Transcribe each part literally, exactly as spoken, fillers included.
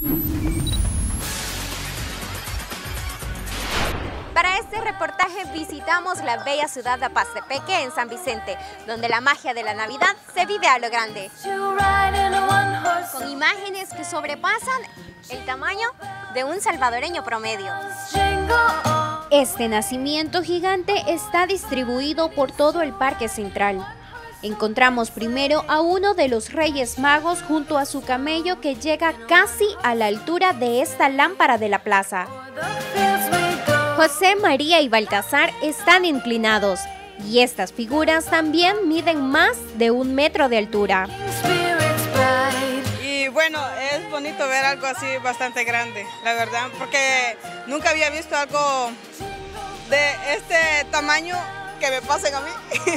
Para este reportaje visitamos la bella ciudad de Apastepeque en San Vicente, donde la magia de la Navidad se vive a lo grande, con imágenes que sobrepasan el tamaño de un salvadoreño promedio. Este nacimiento gigante está distribuido por todo el Parque Central. Encontramos primero a uno de los Reyes Magos junto a su camello que llega casi a la altura de esta lámpara de la plaza. José, María y Baltasar están inclinados y estas figuras también miden más de un metro de altura. Y bueno, es bonito ver algo así bastante grande, la verdad, porque nunca había visto algo de este tamaño que me pasen a mí.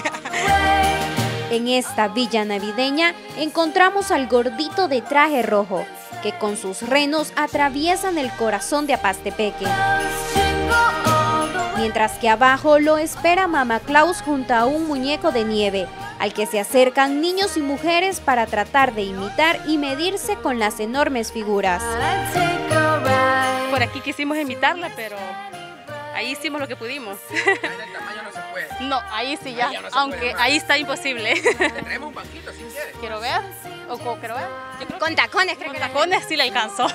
En esta villa navideña encontramos al gordito de traje rojo, que con sus renos atraviesan el corazón de Apastepeque. Mientras que abajo lo espera Mamá Claus junto a un muñeco de nieve, al que se acercan niños y mujeres para tratar de imitar y medirse con las enormes figuras. Por aquí quisimos imitarla, pero ahí hicimos lo que pudimos. En el tamaño no se puede. No, ahí sí ya, Ahí ya no se aunque puede, ahí está imposible. Tenemos un banquito si quieres. ¿Quiero ver? ¿O cómo quiero ver? Yo creo Con tacones, creo que que con tacones sí le alcanzó.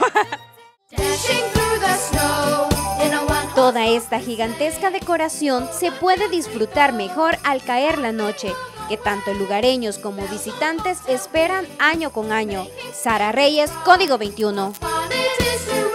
Toda esta gigantesca decoración se puede disfrutar mejor al caer la noche, que tanto lugareños como visitantes esperan año con año. Sara Reyes, Código veintiuno.